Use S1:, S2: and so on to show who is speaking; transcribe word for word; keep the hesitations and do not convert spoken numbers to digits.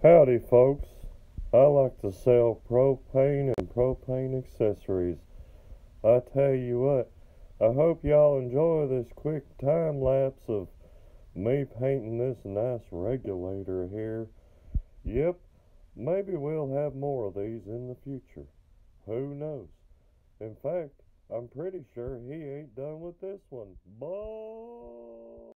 S1: Howdy, folks. I like to sell propane and propane accessories. I tell you what, I hope y'all enjoy this quick time lapse of me painting this nice regulator here. Yep, maybe we'll have more of these in the future. Who knows? In fact, I'm pretty sure he ain't done with this one. Bye.